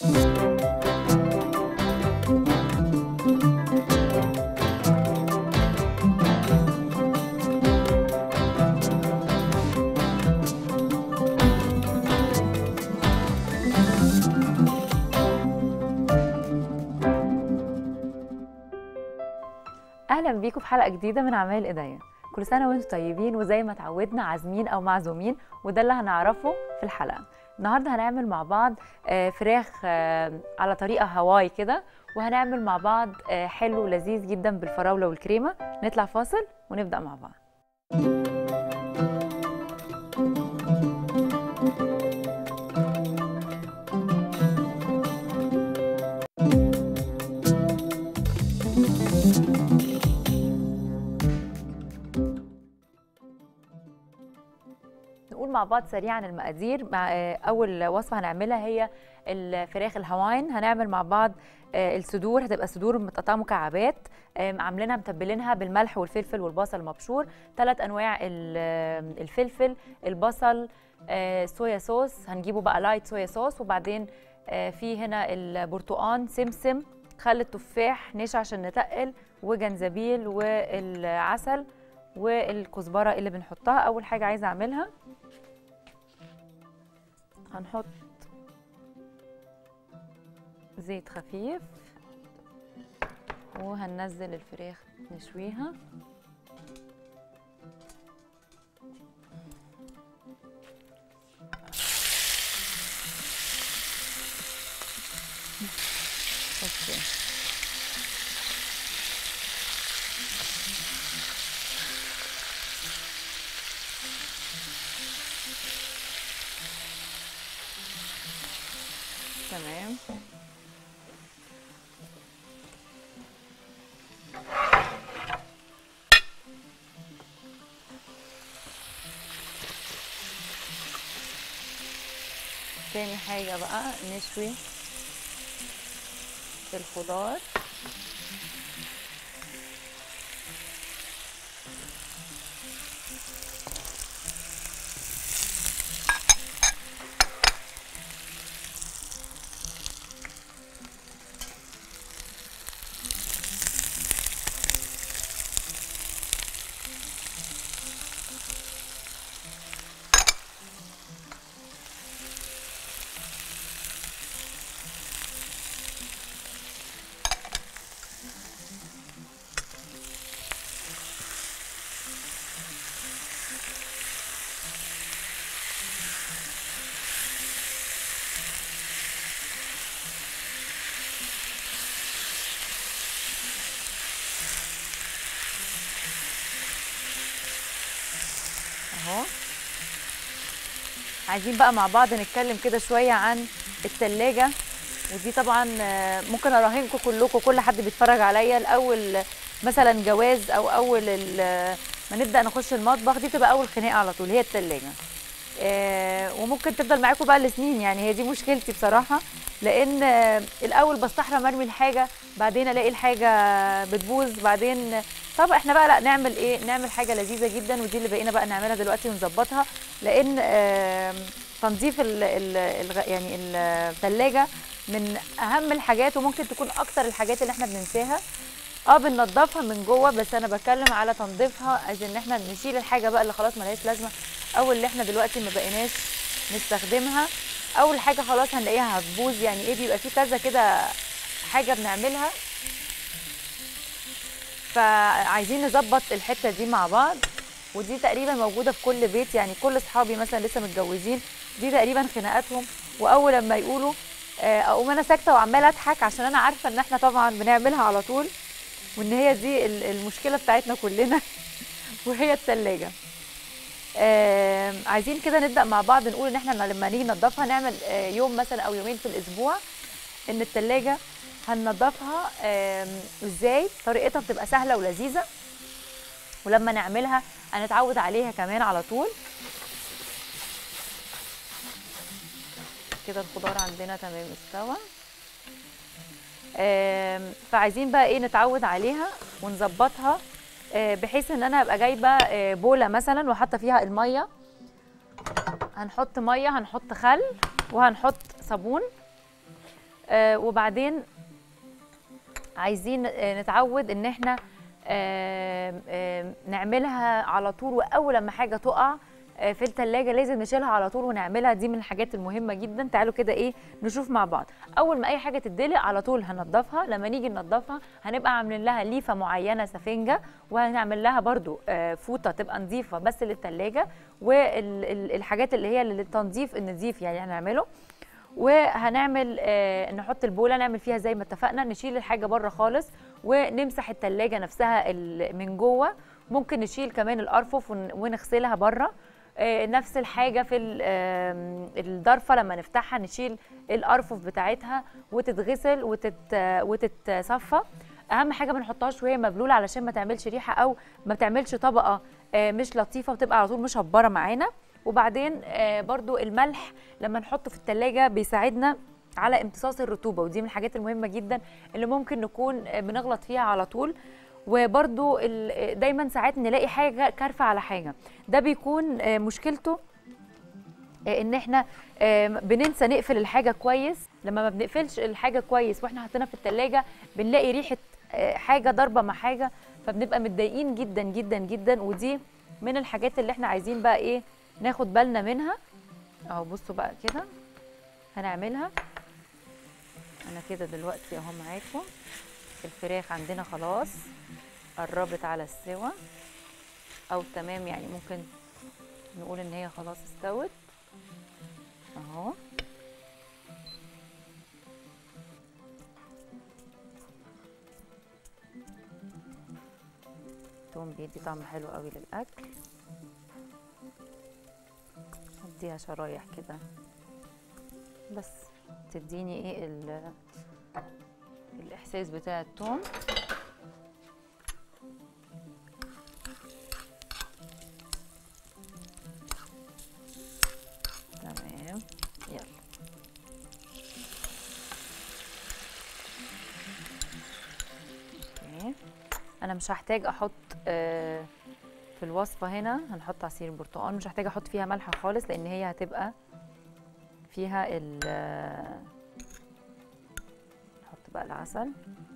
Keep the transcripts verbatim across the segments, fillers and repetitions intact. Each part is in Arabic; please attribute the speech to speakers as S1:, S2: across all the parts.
S1: اهلا بيكم في حلقه جديده من اعمال ايديا. كل سنه وانتم طيبين، وزي ما اتعودنا عازمين او معزومين، وده اللي هنعرفه في الحلقه. النهارده هنعمل مع بعض فراخ على طريقه هواي كده، وهنعمل مع بعض حلو لذيذ جدا بالفراوله والكريمه. نطلع فاصل ونبدا مع بعض. نقول مع بعض سريعا المقادير. مع اول وصفه هنعملها هي الفراخ الهواين. هنعمل مع بعض الصدور، هتبقى صدور متقطعه مكعبات، عاملينها متبلينها بالملح والفلفل والبصل المبشور، ثلاث انواع الفلفل، البصل، صويا صوص، هنجيبه بقى لايت صويا صوص، وبعدين في هنا البرتقان، سمسم، خل التفاح نشا عشان نتقل، وجنزبيل والعسل والكزبره اللي بنحطها. اول حاجه عايزه اعملها هنحط زيت خفيف، وهننزل الفراخ نشويها. اوكي، تمام. تاني حاجة بقى نشوي الخضار. اهو. عايزين بقى مع بعض نتكلم كده شويه عن التلاجة، ودي طبعا ممكن اراهنكم كلكم، كل حد بيتفرج عليا، الاول مثلا جواز او اول ما نبدا نخش المطبخ دي تبقى اول خناقه على طول، هي التلاجة. وممكن تفضل معاكم بقى لسنين، يعني هي دي مشكلتي بصراحه، لان الاول بستحرم مرمي الحاجه، بعدين الاقي الحاجه بتبوظ، بعدين طب احنا بقى لا نعمل ايه، نعمل حاجه لذيذه جدا، ودي اللي بقينا بقى نعملها دلوقتي ونظبطها، لان تنظيف ال ال يعني الثلاجه من اهم الحاجات، وممكن تكون اكتر الحاجات اللي احنا بننساها. اه بننضفها من جوه، بس انا بتكلم على تنظيفها، عايزين ان احنا نشيل الحاجه بقى اللي خلاص ملهاش لازمه، او اللي احنا دلوقتي ما بقيناش نستخدمها. اول حاجه خلاص هنلاقيها هتبوظ، يعني ايه، بيبقى في كذا كده حاجه بنعملها، فعايزين نظبط الحته دي مع بعض. ودي تقريبا موجوده في كل بيت، يعني كل اصحابي مثلا لسه متجوزين دي تقريبا خناقاتهم، واول لما يقولوا اقوم انا ساكته وعماله اضحك، عشان انا عارفه ان احنا طبعا بنعملها على طول، وان هي دي المشكله بتاعتنا كلنا وهي التلاجة. آه عايزين كده نبدا مع بعض نقول ان احنا لما نيجي ننضفها نعمل آه يوم مثلا او يومين في الاسبوع، ان التلاجة هننضفها آه ازاي. طريقتها بتبقى سهله ولذيذه، ولما نعملها هنتعود عليها كمان على طول. كده الخضار عندنا تمام استوى، آه فعايزين بقى ايه نتعود عليها ونظبطها، آه بحيث ان انا ابقى جايبه آه بوله مثلا وحاطه فيها الميه. هنحط ميه، هنحط خل، وهنحط صابون، آه وبعدين عايزين نتعود ان احنا آه آه نعملها على طول، واول لما حاجه تقع في التلاجة لازم نشيلها على طول ونعملها. دي من الحاجات المهمة جدا. تعالوا كده ايه نشوف مع بعض. اول ما اي حاجة تتدلق على طول هنضفها. لما نيجي ننضفها هنبقى عاملين لها ليفة معينة سفنجة، وهنعمل لها برضو فوطة تبقى نظيفة بس للتلاجة، والحاجات اللي هي للتنظيف النظيف يعني هنعمله. وهنعمل آه نحط البوله نعمل فيها زي ما اتفقنا، نشيل الحاجه بره خالص ونمسح التلاجة نفسها من جوه. ممكن نشيل كمان الارفف ونغسلها بره. آه نفس الحاجه في آه الضرفه لما نفتحها نشيل الارفف بتاعتها وتتغسل وتت وتتصفى. اهم حاجه ما نحطهاش وهي مبلوله علشان ما تعملش ريحه او ما تعملش طبقه آه مش لطيفه وتبقى على طول مشبره معانا. وبعدين آه برضو الملح لما نحطه في التلاجة بيساعدنا على امتصاص الرطوبة، ودي من الحاجات المهمة جدا اللي ممكن نكون بنغلط فيها على طول. وبرضو دايما ساعات نلاقي حاجة كارفة على حاجة، ده بيكون آه مشكلته آه ان احنا آه بننسى نقفل الحاجة كويس. لما ما بنقفلش الحاجة كويس واحنا حاطينها في التلاجة بنلاقي ريحة آه حاجة ضاربة مع حاجة، فبنبقى متضايقين جدا جدا جدا. ودي من الحاجات اللي احنا عايزين بقى ايه ناخد بالنا منها. اهو بصوا بقى كده هنعملها. انا كده دلوقتي اهو معاكم الفراخ عندنا خلاص قربت على السوا او تمام، يعني ممكن نقول ان هي خلاص استوت اهو. التوم بيدي طعم حلو قوي للاكل. اديها شرايح كده بس تديني ايه الاحساس بتاع الثوم. تمام يلا اوكي. انا مش هحتاج احط آه في الوصفة هنا هنحط عصير برتقال، مش هحتاج احط فيها ملح خالص لان هي هتبقى فيها ال نحط بقى العسل.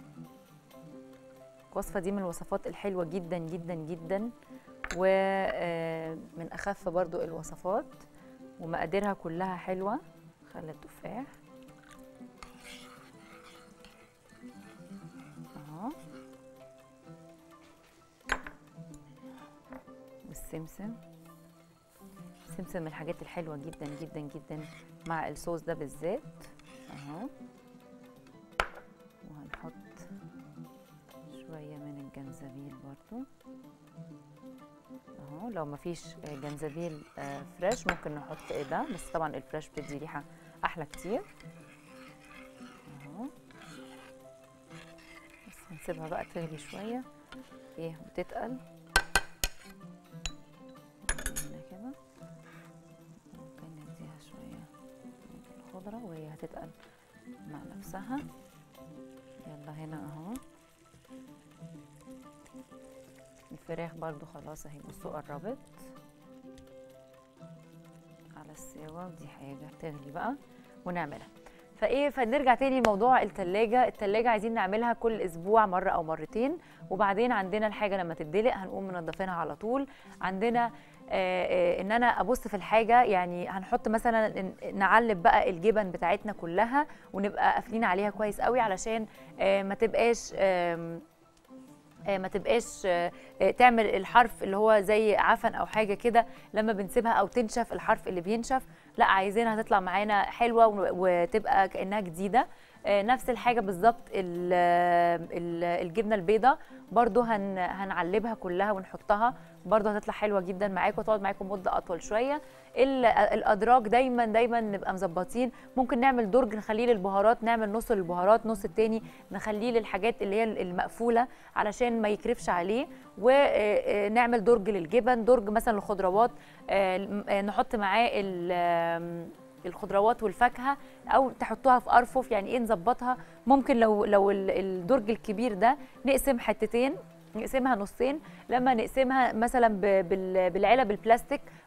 S1: الوصفة دي من الوصفات الحلوة جدا جدا جدا، ومن اخف برضو الوصفات ومقاديرها كلها حلوة. خلي التفاح اهو والسمسم. السمسم من الحاجات الحلوة جدا جدا جدا مع الصوص ده بالذات اهو. وهنحط شوية من الجنزبيل برضو اهو. لو مفيش جنزبيل فريش ممكن نحط ايه ده، بس طبعا الفريش بتدي ريحة احلى كتير اهو. بس هنسيبها بقى تغلي شوية ايه وتتقل كده. ممكن نديها شوية الخضرة وهي هتتقل مع نفسها. يلا هنا اهو الفراخ برضو خلاص اهي بصوا قربت على السوا، ودي حاجة تغلي بقى ونعملها. فايه فنرجع تاني لموضوع التلاجة. التلاجة عايزين نعملها كل اسبوع مرة او مرتين. وبعدين عندنا الحاجة لما تتدلق هنقوم منضفينها على طول. عندنا آه آه ان انا ابص في الحاجة، يعني هنحط مثلا نعلب بقى الجبن بتاعتنا كلها ونبقى قافلين عليها كويس قوي علشان آه ما تبقاش آه ما تبقاش تعمل الحرف اللي هو زي عفن او حاجه كده لما بنسيبها، او تنشف الحرف اللي بينشف. لا عايزينها تطلع معانا حلوه وتبقى كانها جديده. نفس الحاجه بالظبط الجبنه البيضاء برضو هن هنعلبها كلها ونحطها برضو هتطلع حلوه جدا معاكم وتقعد معاكم مده اطول شويه. الادراج دايما دايما نبقى مظبطين. ممكن نعمل درج نخليه للبهارات، نعمل نص للبهارات نص التاني نخليه للحاجات اللي هي المقفوله علشان ما يكرفش عليه. ونعمل درج للجبن، درج مثلا للخضروات نحط معاه الخضروات والفاكهه، او تحطوها في ارفف يعني ايه نظبطها. ممكن لو لو الدرج الكبير ده نقسم حتتين، نقسمها نصين. لما نقسمها مثلا بالعلب البلاستيك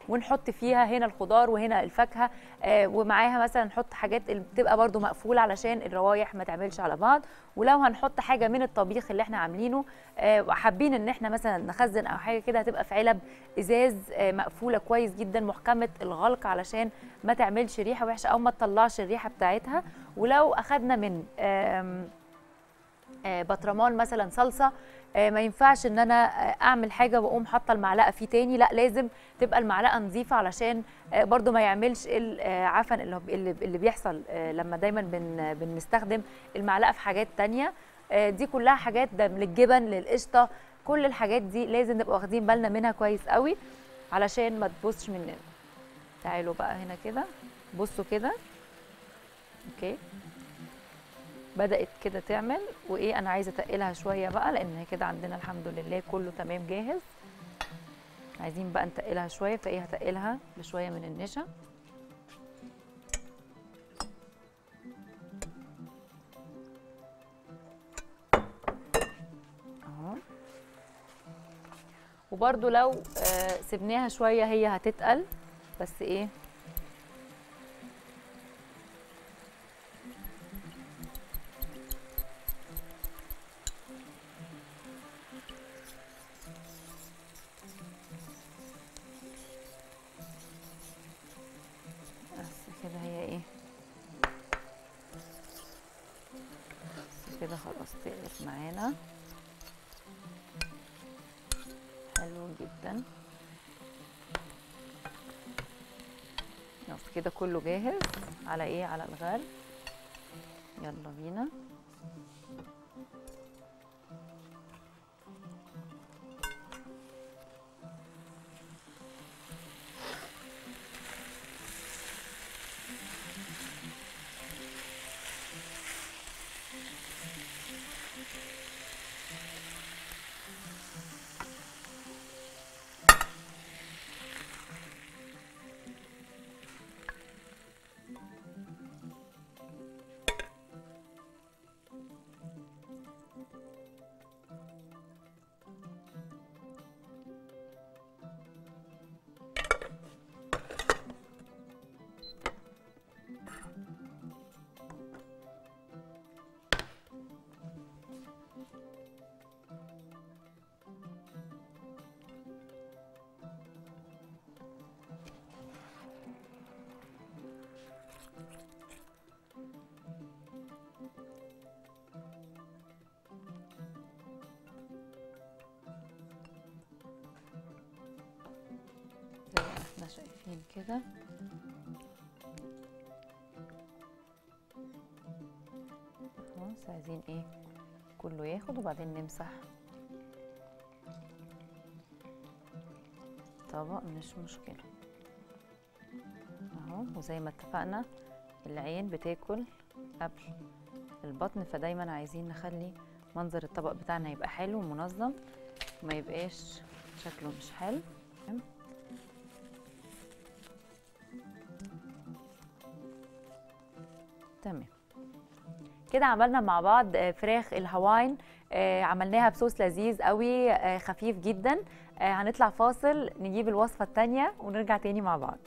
S1: ونحط فيها هنا الخضار وهنا الفاكهه، آه ومعاها مثلا نحط حاجات اللي بتبقى برده مقفوله علشان الروايح ما تعملش على بعض. ولو هنحط حاجه من الطبيخ اللي احنا عاملينه آه وحابين ان احنا مثلا نخزن او حاجه كده، هتبقى في علب ازاز آه مقفوله كويس جدا محكمه الغلق علشان ما تعملش ريحه وحشه او ما تطلعش الريحه بتاعتها. ولو اخدنا من آه آه بطرمان مثلا صلصه، آه ما ينفعش ان انا آه اعمل حاجه واقوم حاطه المعلقه فيه تاني، لا لازم تبقى المعلقه نظيفه علشان آه برده ما يعملش العفن اللي اللي بيحصل آه لما دايما بن بنستخدم المعلقه في حاجات تانيه. آه دي كلها حاجات، ده للجبن للقشطه، كل الحاجات دي لازم نبقى واخدين بالنا منها كويس قوي علشان ما تبوظش مننا. تعالوا بقى هنا كده، بصوا كده، اوكي بدأت كده تعمل. وايه انا عايزه اتقلها شويه بقى لان هي كده عندنا الحمد لله كله تمام جاهز. عايزين بقى نتقلها شويه، فايه هتقلها بشويه من النشا. اهو. وبرده لو آه سبناها شويه هي هتتقل، بس ايه كده هي ايه كده خلاص تقلت معانا، حلو جدا. بس كده كله جاهز على ايه على الغال. يلا بينا. زي ما احنا شايفين كده. خلاص عايزين ايه كله ياخد وبعدين نمسح طبق، مش مشكلة اهو. وزي ما اتفقنا العين بتاكل قبل البطن، فدايما عايزين نخلي منظر الطبق بتاعنا يبقى حلو ومنظم وما يبقاش شكله مش حلو. تمام كده عملنا مع بعض فراخ الهواين، عملناها بصوص لذيذ قوي خفيف جدا. هنطلع فاصل نجيب الوصفة التانية ونرجع تاني مع بعض.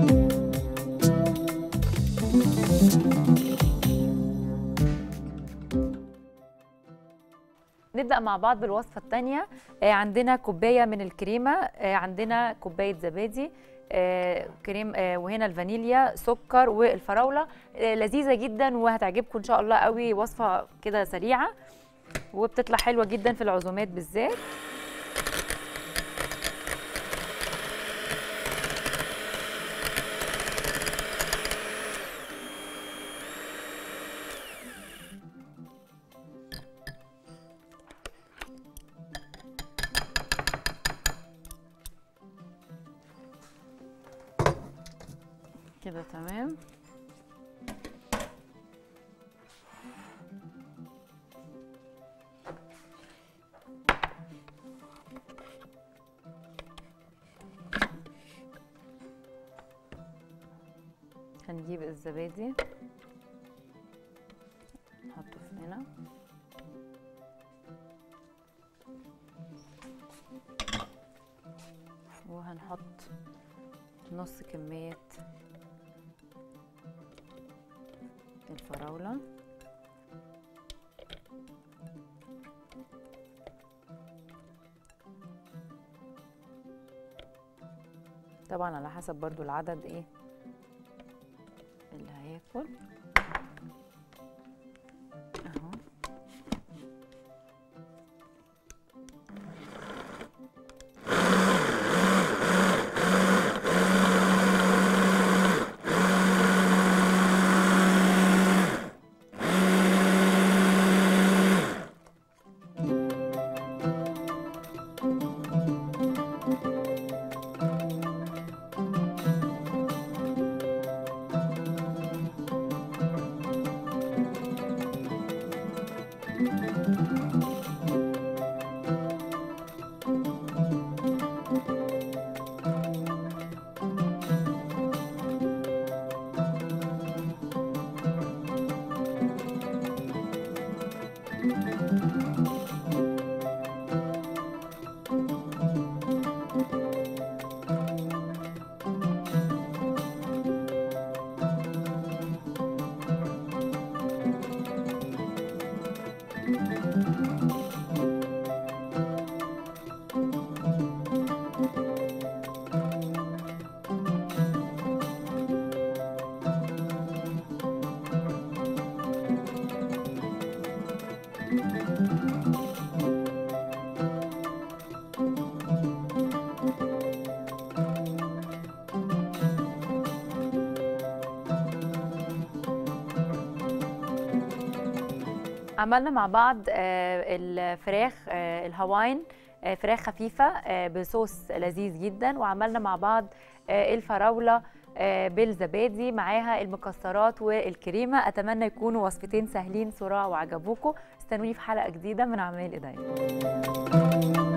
S1: نبدأ مع بعض بالوصفة التانية. عندنا كوباية من الكريمة، عندنا كوباية زبادي، كريم، وهنا الفانيليا، سكر، والفراولة. لذيذة جدا وهتعجبكم ان شاء الله قوي. وصفة كده سريعة وبتطلع حلوة جدا في العزومات بالذات. كده تمام. هنجيب الزبادي نحطه في هنا، وهنحط نص كمية الفراولة. طبعا على حسب برضو العدد ايه اللي هياكل اهو. عملنا مع بعض الفراخ الهواين، فراخ خفيفة بصوص لذيذ جدا، وعملنا مع بعض الفراولة بالزبادي معاها المكسرات والكريمة. أتمنى يكونوا وصفتين سهلين صراع وعجبوكم. استنوني في حلقة جديدة من أعمال إيديا.